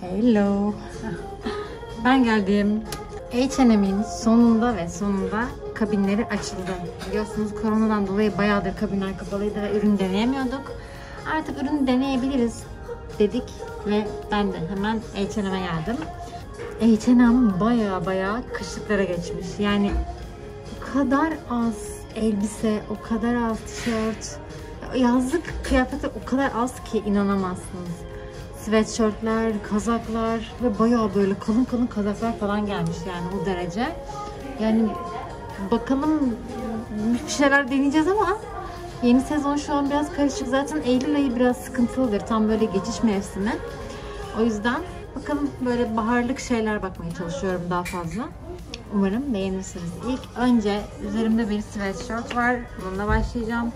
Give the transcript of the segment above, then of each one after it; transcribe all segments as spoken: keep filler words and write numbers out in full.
Hello. Ben geldim. H and M'in sonunda ve sonunda kabinleri açıldı. Biliyorsunuz koronadan dolayı bayağıdır kabinler kapalıydı ve ürün deneyemiyorduk. Artık ürün deneyebiliriz dedik ve ben de hemen H and M'e geldim. H and M bayağı bayağı kışlıklara geçmiş. Yani o kadar az elbise, o kadar az tişört, yazlık kıyafetler o kadar az ki inanamazsınız. Sweatshirtler, kazaklar ve bayağı böyle kalın kalın kazaklar falan gelmiş yani o derece. Yani bakalım bir şeyler deneyeceğiz ama yeni sezon şu an biraz karışık. Zaten Eylül ayı biraz sıkıntılıdır. Tam böyle geçiş mevsimi. O yüzden bakalım böyle baharlık şeyler bakmaya çalışıyorum daha fazla. Umarım beğenirsiniz. İlk önce üzerimde bir sweatshirt var. Bununla başlayacağım.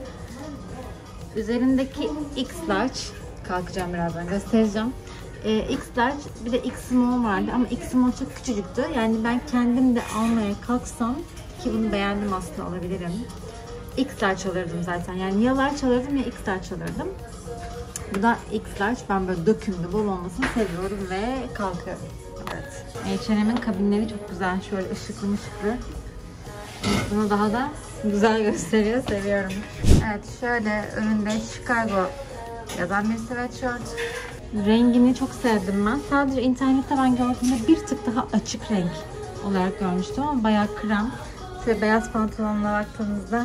Üzerindeki X large, kalkacağım birazdan göstereceğim. Ee, X large bir de X small vardı ama X small çok küçücüktü. Yani ben kendim de almaya kalksam ki bunu beğendim aslında alabilirim. X large alırdım zaten. Yani ya large alırdım ya X large alırdım. Bu da X large. Ben böyle dökümlü, bol olmasını seviyorum ve kalkıyorum. Evet. H and M'in kabinleri çok güzel. Şöyle ışıklı mışıklı. Bunu daha da güzel gösteriyor. Seviyorum. Evet, şöyle önünde Chicago yazan bir sweatshirt. Rengini çok sevdim ben. Sadece internette ben gördüğümde bir tık daha açık renk olarak görmüştüm ama bayağı krem. Şöyle beyaz pantolonla baktığınızda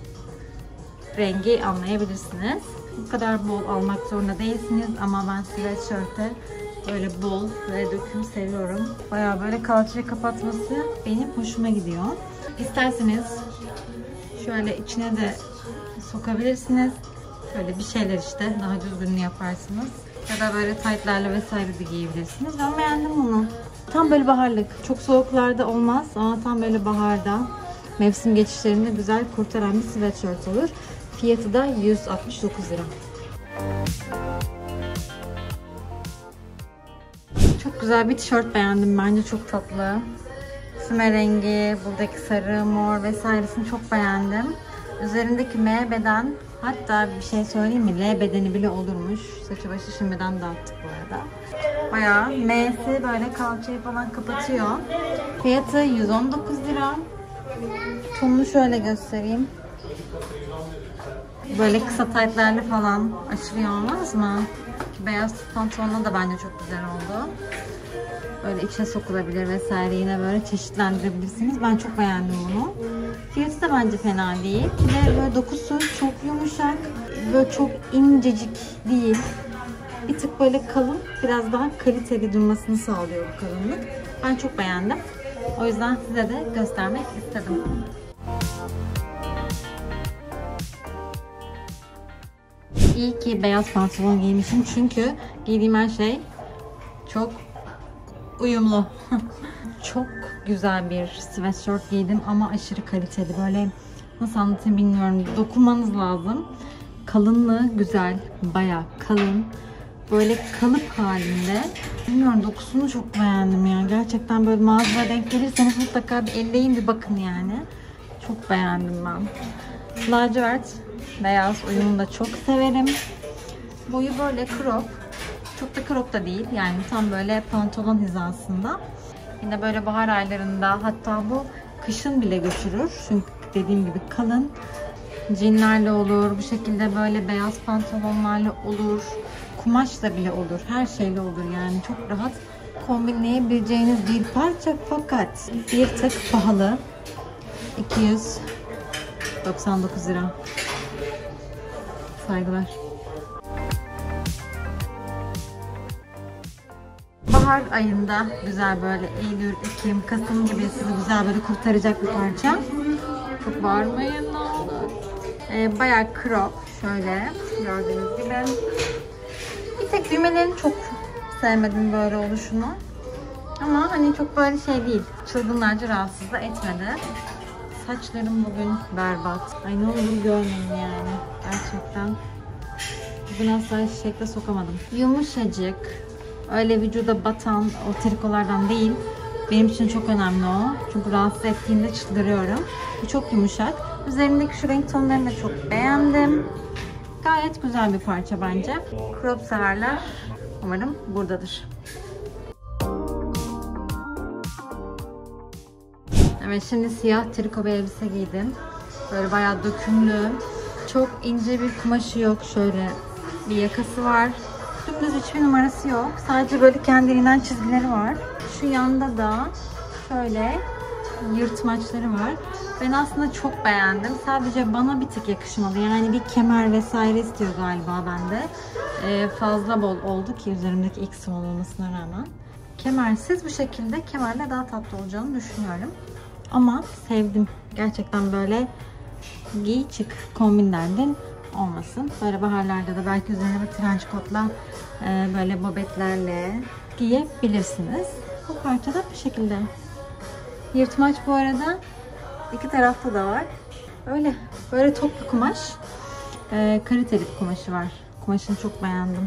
rengi anlayabilirsiniz. Bu kadar bol almak zorunda değilsiniz ama ben sweatshirt'e böyle bol ve döküm seviyorum. Bayağı böyle kalçayı kapatması benim hoşuma gidiyor. İsterseniz şöyle içine de sokabilirsiniz. Böyle bir şeyler işte daha düzgününü yaparsınız. Ya da böyle taytlarla vesaire de giyebilirsiniz. Ben beğendim bunu. Tam böyle baharlık. Çok soğuklarda olmaz ama tam böyle baharda mevsim geçişlerinde güzel kurtaran bir sweatshirt olur. Fiyatı da yüz altmış dokuz lira. Çok güzel bir tişört beğendim. Bence çok tatlı. Füme rengi, buradaki sarı, mor vesairesini çok beğendim. Üzerindeki M beden, hatta bir şey söyleyeyim mi? L bedeni bile olurmuş. Saçı başı şimdiden dağıttık bu arada. Bayağı M'si böyle kalçayı falan kapatıyor. Fiyatı yüz on dokuz lira. Tonunu şöyle göstereyim. Böyle kısa taytlarla falan aşırı iyi olmaz mı? Beyaz pantolonla da bence çok güzel oldu. Böyle içe sokulabilir vesaire, yine böyle çeşitlendirebilirsiniz. Ben çok beğendim bunu. Fiyatı da bence fena değil. Ve böyle dokusu çok yumuşak. Böyle çok incecik değil. Bir tık böyle kalın, biraz daha kaliteli durmasını sağlıyor bu kalınlık. Ben çok beğendim. O yüzden size de göstermek istedim. İyi ki beyaz pantolon giymişim çünkü giydiğim her şey çok uyumlu. Çok güzel bir sweatshirt giydim ama aşırı kaliteli. Böyle nasıl anlatayım bilmiyorum. Dokunmanız lazım. Kalınlığı güzel. Bayağı kalın. Böyle kalıp halinde. Bilmiyorum, dokusunu çok beğendim ya. Gerçekten böyle mağazaya denk gelirseniz mutlaka bir elleyin, bir bakın yani. Çok beğendim ben. Lacivert beyaz uyumunu da çok severim. Boyu böyle crop. Çok da crop da değil. Yani tam böyle pantolon hizasında. Yine böyle bahar aylarında, hatta bu kışın bile götürür. Çünkü dediğim gibi kalın. Jeanlerle olur. Bu şekilde böyle beyaz pantolonlarla olur. Kumaşla bile olur. Her şeyle olur yani. Çok rahat kombinleyebileceğiniz bir parça fakat bir tık pahalı. iki yüz doksan dokuz lira. Saygılar. Bahar ayında güzel böyle Eylül, Ekim, Kasım gibi sizi güzel böyle kurtaracak bir parça. Çok bağırmayın ne olur. Ee, bayağı crop şöyle gördüğünüz gibi. Bir tek düğmelerini çok sevmedim böyle oluşunu. Ama hani çok böyle şey değil. Çılgınlarca rahatsız da etmedi. Saçlarım bugün berbat. Ay ne olur görmeyin yani. Gerçekten. Bugün asla şekle sokamadım. Yumuşacık. Öyle vücuda batan o trikolardan değil. Benim için çok önemli o. Çünkü rahatsız ettiğimde çıldırıyorum. Bu çok yumuşak. Üzerindeki şu renk tonlarını da çok beğendim. Gayet güzel bir parça bence. Crop severler umarım buradadır. Evet, şimdi siyah triko bir elbise giydim. Böyle bayağı dökümlü. Çok ince bir kumaşı yok. Şöyle bir yakası var. Dümdüz hiçbir numarası yok. Sadece böyle kendiliğinden çizgileri var. Şu yanda da şöyle yırtmaçları var. Ben aslında çok beğendim. Sadece bana bir tık yakışmadı. Yani bir kemer vesaire istiyor galiba bende. Ee, fazla bol oldu ki üzerimdeki ilk small olmasına rağmen. Kemersiz bu şekilde, kemerle daha tatlı olacağını düşünüyorum. Ama sevdim. Gerçekten böyle giy çık kombinlerden olmasın. Böyle baharlarda da belki üzerine bir trench coat'la e, böyle bobetlerle giyebilirsiniz. Bu parça da bu şekilde. Yırtmaç bu arada iki tarafta da var. Öyle. Böyle toplu kumaş. E, kaliteli bir kumaşı var. Kumaşını çok beğendim.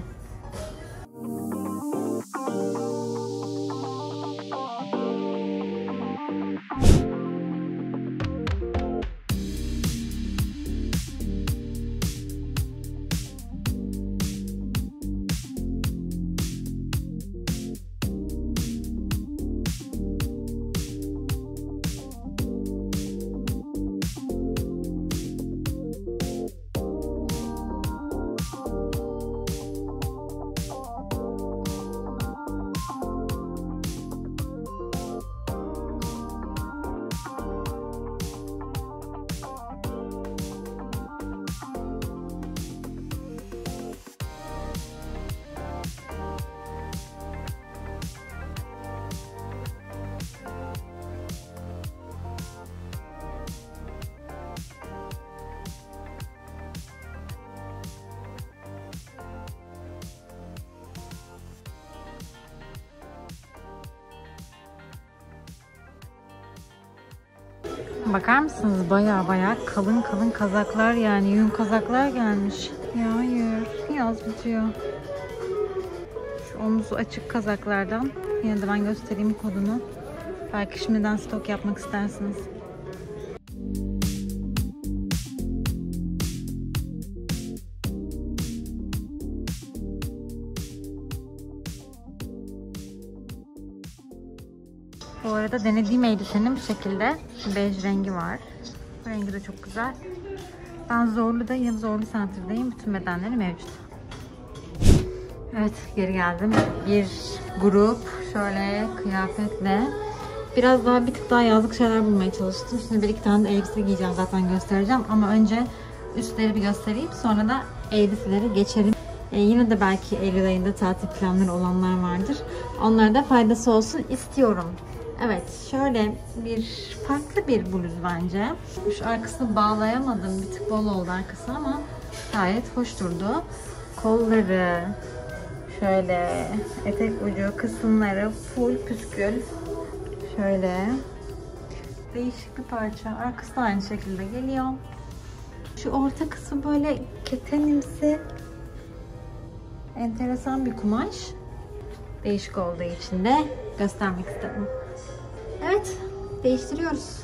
Bakar mısınız? Baya baya kalın kalın kazaklar, yani yün kazaklar gelmiş. Ya hayır, yaz bitiyor. Şu omuzu açık kazaklardan. Yine de ben göstereyim kodunu. Belki şimdiden stok yapmak istersiniz. Bu arada denediğim elbisenin bu şekilde bej rengi var. Bu rengi de çok güzel. Ben Zorlu'da, yine Zorlu Center'dayım. Bütün bedenleri mevcut. Evet, geri geldim. Bir grup şöyle kıyafetle. Biraz daha bir tık daha yazlık şeyler bulmaya çalıştım. Şimdi bir iki tane de elbise giyeceğim, zaten göstereceğim. Ama önce üstleri bir göstereyim. Sonra da elbiseleri geçelim. Ee, yine de belki Eylül ayında tatil planları olanlar vardır. Onlara da faydası olsun istiyorum. Evet, şöyle bir farklı bir bluz bence. Şu arkasını bağlayamadım. Bir tık bol oldu arkası ama gayet hoş durdu. Kolları, şöyle etek ucu kısımları full püskül. Şöyle değişik bir parça. Arkası da aynı şekilde geliyor. Şu orta kısmı böyle ketenimsi, enteresan bir kumaş. Değişik olduğu için de göstermek istedim. Evet, değiştiriyoruz.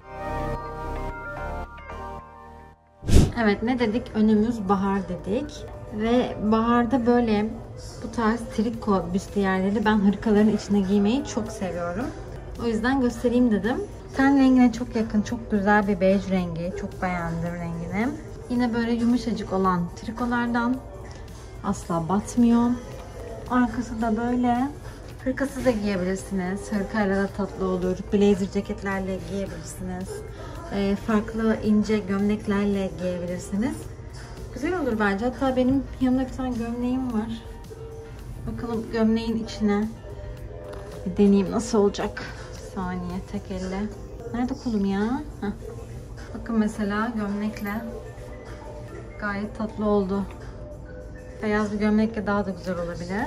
Evet, ne dedik? Önümüz bahar dedik. Ve baharda böyle bu tarz triko büstiyerleri ben hırkaların içine giymeyi çok seviyorum. O yüzden göstereyim dedim. Ten rengine çok yakın, çok güzel bir bej rengi. Çok beğendim rengini. Yine böyle yumuşacık olan trikolardan. Asla batmıyor. Arkası da böyle. Hırkası da giyebilirsiniz. Hırkayla da tatlı olur. Blazer ceketlerle giyebilirsiniz. E, farklı ince gömleklerle giyebilirsiniz. Güzel olur bence. Hatta benim yanımda bir tane gömleğim var. Bakalım gömleğin içine bir deneyeyim nasıl olacak. Bir saniye, tek elle. Nerede kolum ya? Heh. Bakın mesela gömlekle gayet tatlı oldu. Beyaz bir gömlekle daha da güzel olabilir.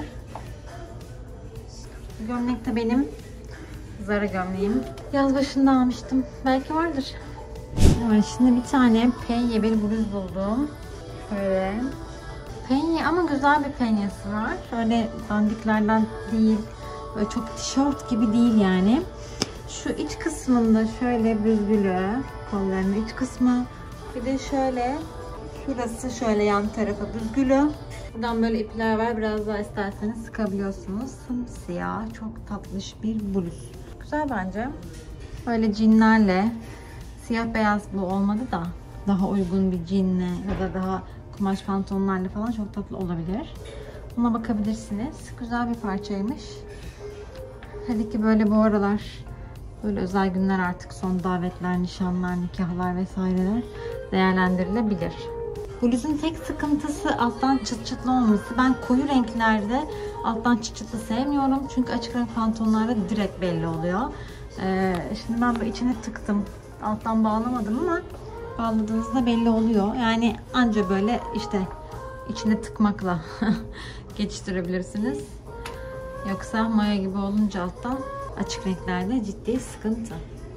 Bu gömlek de benim Zara gömleğim. Yaz başında almıştım. Belki vardır. Evet, şimdi bir tane penye bir bluz buldum. Böyle penye ama güzel bir penyesi var. Öyle dandiklerden değil. Böyle çok tişört gibi değil yani. Şu iç kısmında şöyle büzgülü. Kollarının iç kısmı. Bir de şöyle şurası şöyle yan tarafa büzgülü. Buradan böyle ipler var. Biraz daha isterseniz sıkabiliyorsunuz. Sımsiyah, çok tatlış bir bluz. Güzel bence. Böyle jeanlerle, siyah beyaz bu olmadı da daha uygun bir jeanle ya da daha kumaş pantolonlarla falan çok tatlı olabilir. Buna bakabilirsiniz. Güzel bir parçaymış. Hele ki böyle bu aralar böyle özel günler, artık son davetler, nişanlar, nikahlar vesaireler değerlendirilebilir. Bluzun tek sıkıntısı alttan çıt çıtlı olması. Ben koyu renklerde alttan çıt çıtlı sevmiyorum. Çünkü açık renk pantolonlarda direkt belli oluyor. Ee, şimdi ben böyle içine tıktım. Alttan bağlamadım ama bağladığınızda belli oluyor. Yani anca böyle işte içine tıkmakla geçiştirebilirsiniz. Yoksa maya gibi olunca alttan açık renklerde ciddi sıkıntı.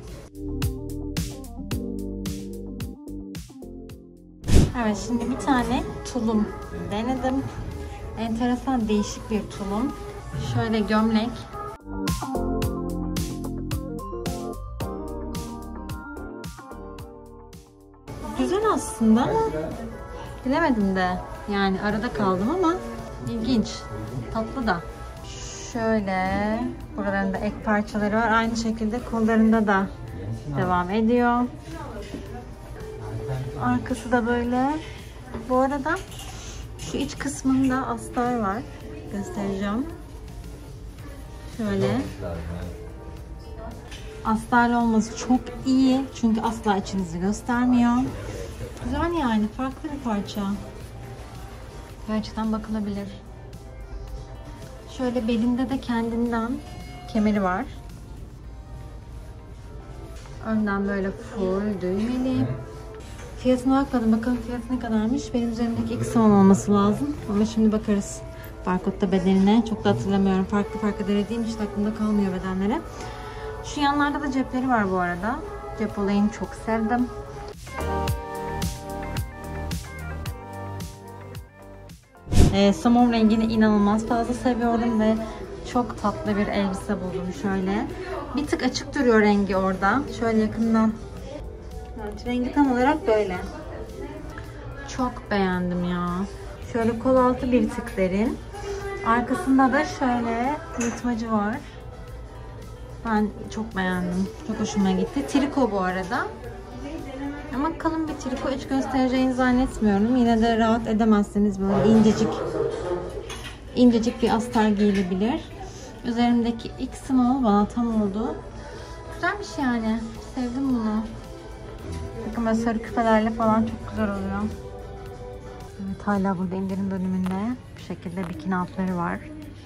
Evet, şimdi bir tane tulum denedim. Enteresan, değişik bir tulum. Şöyle gömlek. Güzel aslında ama bilemedim de. Yani arada kaldım ama ilginç. Tatlı da. Şöyle buralarında ek parçaları var. Aynı şekilde kollarında da devam ediyor. Arkası da böyle. Bu arada şu iç kısmında astar var. Göstereceğim. Şöyle. Astarlı olması çok iyi. Çünkü asla içinizi göstermiyor. Güzel yani. Farklı bir parça. Gerçekten bakılabilir. Şöyle belinde de kendinden kemeri var. Önden böyle full düğmeli. Fiyatına bakmadım. Bakalım fiyatı ne kadarmış. Benim üzerimdeki X olmaması lazım. Ama şimdi bakarız. Barkodda bedenine. Çok da hatırlamıyorum. Farklı farklı denediğim için aklımda kalmıyor bedenleri. Şu yanlarda da cepleri var bu arada. Cep olayını çok sevdim. E, somon rengini inanılmaz fazla seviyorum ve çok tatlı bir elbise buldum şöyle. Bir tık açık duruyor rengi orada. Şöyle yakından. Evet, rengi tam olarak böyle. Çok beğendim ya. Şöyle kol altı bir tık derin. Arkasında da şöyle yırtmacı var. Ben çok beğendim. Çok hoşuma gitti. Triko bu arada. Ama kalın bir triko, hiç göstereceğini zannetmiyorum. Yine de rahat edemezseniz böyle incecik incecik bir astar giyilebilir. Üzerimdeki X small bana tam oldu. Güzelmiş yani. Sevdim bunu. Bakın böyle sarı küpelerle falan çok güzel oluyor. Evet, hala burada indirim bölümünde bir şekilde bikini altları var.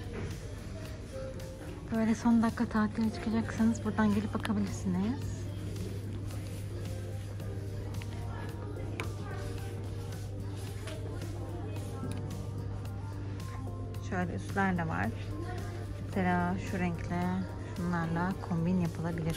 Böyle son dakika tatile çıkacaksanız buradan gelip bakabilirsiniz. Şöyle üstler de var. Mesela şu renkle şunlarla kombin yapılabilir.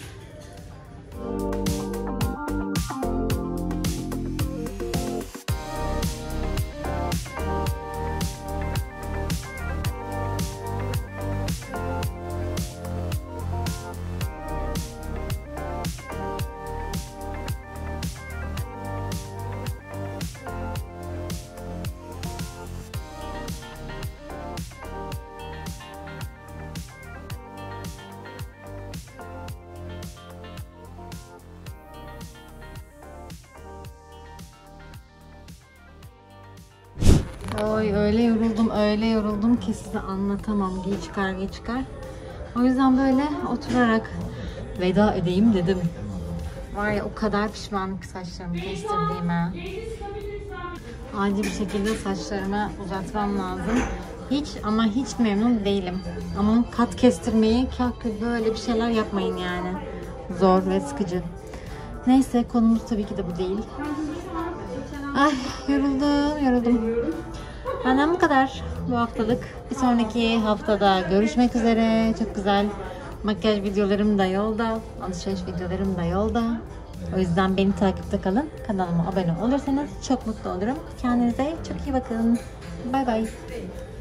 Oy, öyle yoruldum, öyle yoruldum ki size anlatamam. Giy çıkar, giy çıkar. O yüzden böyle oturarak veda edeyim dedim. Var ya, o kadar pişmanım ki saçlarımı kestirdiğime. Acil bir şekilde saçlarımı uzatmam lazım. Hiç ama hiç memnun değilim. Ama kat kestirmeyi, kalkıp böyle bir şeyler yapmayın yani. Zor ve sıkıcı. Neyse, konumuz tabii ki de bu değil. Ay, yoruldum, yoruldum. Benden bu kadar bu haftalık. Bir sonraki haftada görüşmek üzere. Çok güzel makyaj videolarım da yolda. Alışveriş videolarım da yolda. O yüzden beni takipte kalın. Kanalıma abone olursanız çok mutlu olurum. Kendinize çok iyi bakın. Bay bay.